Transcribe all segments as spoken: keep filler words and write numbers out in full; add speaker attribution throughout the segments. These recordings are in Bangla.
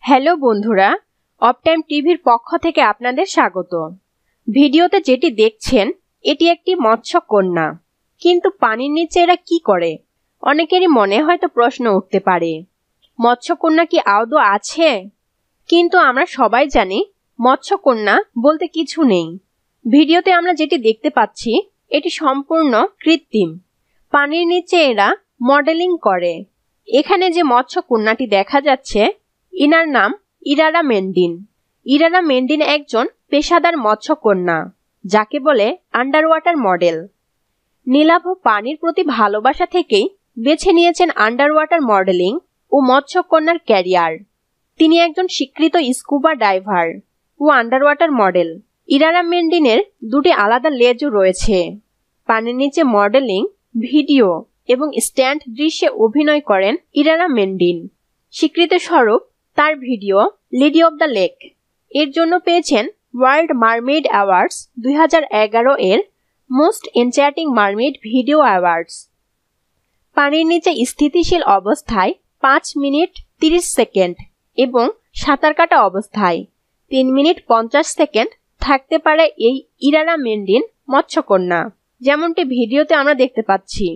Speaker 1: হ্যালো বন্ধুরা, অপটাইম টিভির পক্ষ থেকে আপনাদের স্বাগত। ভিডিওতে যেটি দেখছেন এটি একটি মৎস্যকন্যা। কিন্তু পানির নিচে এরা কি করে? অনেকেরই মনে হয়তো প্রশ্ন উঠতে পারে, মৎস্যকন্যা কি আদৌ আছে? কিন্তু আমরা সবাই জানি মৎস্যকন্যা বলতে কিছু নেই। ভিডিওতে আমরা যেটি দেখতে পাচ্ছি এটি সম্পূর্ণ কৃত্রিম। পানির নিচে এরা মডেলিং করে। এখানে যে মৎস্যকন্যাটি দেখা যাচ্ছে ইনার নাম ইরারা মেন্ডিন। ইরারা মেন্ডিন একজন পেশাদার মৎস্যকন্যা, যাকে বলে আন্ডার ওয়াটার মডেল। নীলাভ পানির প্রতি ভালোবাসা থেকেই বেছে নিয়েছেন আন্ডার ওয়াটার মডেলিং ও মৎস্যকন্যার ক্যারিয়ার। তিনি একজন স্বীকৃত স্কুবা ডাইভার ও আন্ডার ওয়াটার মডেল। ইরারা মেন্ডিনের দুটি আলাদা লেজও রয়েছে। পানির নিচে মডেলিং, ভিডিও এবং স্ট্যান্ড দৃশ্যে অভিনয় করেন ইরারা মেন্ডিন। স্বীকৃতি স্বরূপ তার video lady of the lake এর জন্য পেয়েছেন ওয়ার্ল্ড মারমেইড অ্যাওয়ার্ডস দুই হাজার এগারো এর most enchanting mermaid video awards. পানির নিচে স্থিতিশীল অবস্থায় পাঁচ মিনিট তিরিশ সেকেন্ড এবং সাঁতার কাটা অবস্থায় তিন মিনিট পঞ্চাশ সেকেন্ড থাকতে পারে এই ইরারা মেন্ডিন মৎস্যকন্যা, যেমনটি ভিডিওতে আমরা দেখতে পাচ্ছি।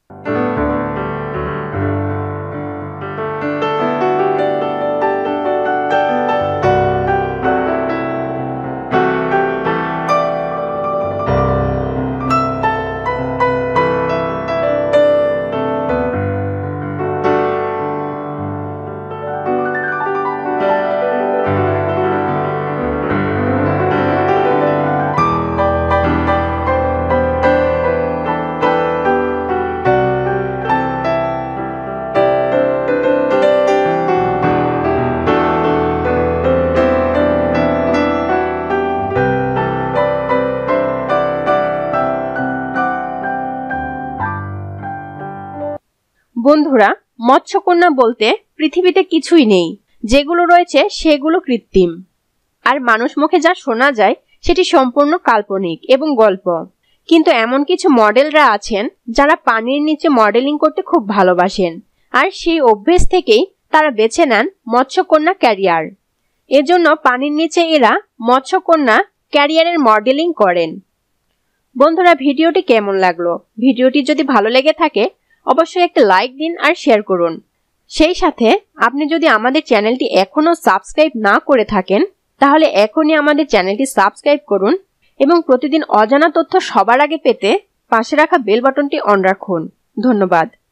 Speaker 1: বন্ধুরা, মৎস্যকন্যা বলতে পৃথিবীতে কিছুই নেই। যেগুলো রয়েছে সেগুলো কৃত্রিম। আর মানুষ মুখে যা শোনা যায় সেটি সম্পূর্ণ কাল্পনিক এবং গল্প। কিন্তু এমন কিছু মডেলরা আছেন যারা পানির নিচে মডেলিং করতে খুব ভালোবাসেন, আর সেই অভ্যেস থেকেই তারা বেছে নেন মৎস্যকন্যা ক্যারিয়ার। এজন্য পানির নিচে এরা মৎস্যকন্যা ক্যারিয়ারের মডেলিং করেন। বন্ধুরা, ভিডিওটি কেমন লাগলো? ভিডিওটি যদি ভালো লেগে থাকে অবশ্যই একটা লাইক দিন আর শেয়ার করুন। সেই সাথে আপনি যদি আমাদের চ্যানেলটি এখনো সাবস্ক্রাইব না করে থাকেন তাহলে এখনই আমাদের চ্যানেলটি সাবস্ক্রাইব করুন এবং প্রতিদিন অজানা তথ্য সবার আগে পেতে পাশে রাখা বেল বাটনটি অন রাখুন। ধন্যবাদ।